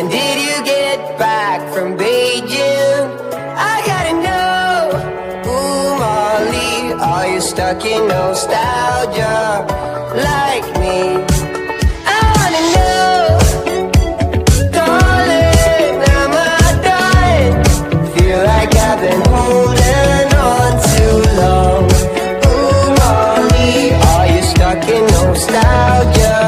When did you get back from Beijing? I gotta know. Ooh, Molly, are you stuck in nostalgia like me? I wanna know. Darling, am I done? Feel like I've been holding on too long. Ooh, Molly, are you stuck in nostalgia